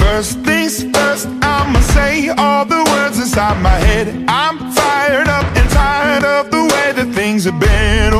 First things first, I'ma say all the words inside my head. I'm fired up and tired of the way that things have been.